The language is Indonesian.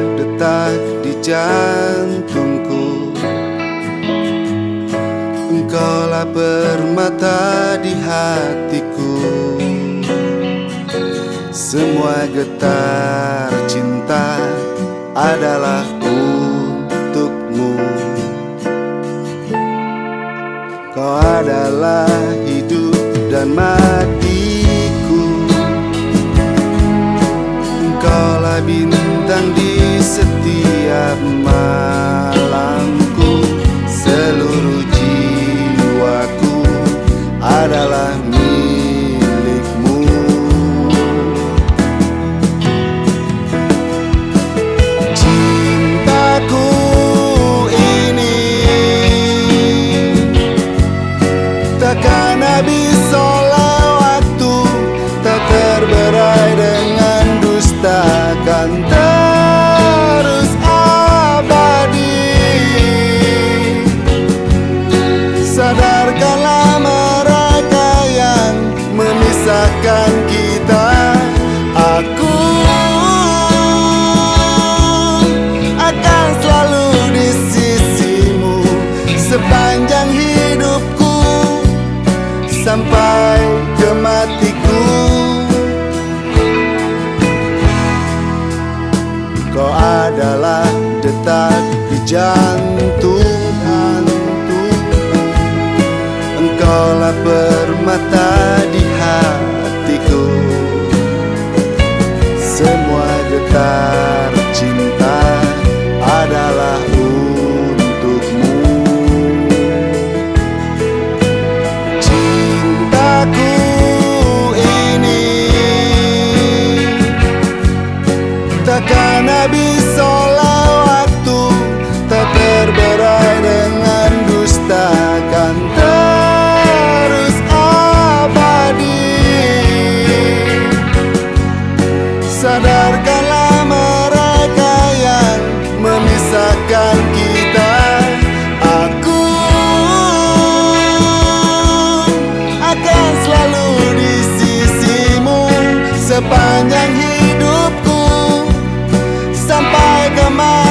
detak di jantungku. Engkaulah permata di hatiku. Semua getar cinta adalah untukmu. Kau adalah hidup dan matiku. Engkaulah bintang di setiap malamku. Seluruh jiwaku adalah milikmu. Cintaku ini takkan habis oleh waktu, tak terberai dengan dusta, kan terus abadi. Sadarkanlah mereka yang memisahkan kita. Aku akan selalu di sisimu sepanjang hidupku, sampai ke matiku. Kau adalah detak di jantung. Engkaulah permata di hatiku. Semua getar cinta adalah untukmu. Cintaku ini takkan habis oleh waktu, tak terberai dengan dusta, kan terus abadi. Sadarkanlah mereka yang memisahkan kita. Aku akan selalu di sisimu sepanjang hidupku, sampai ke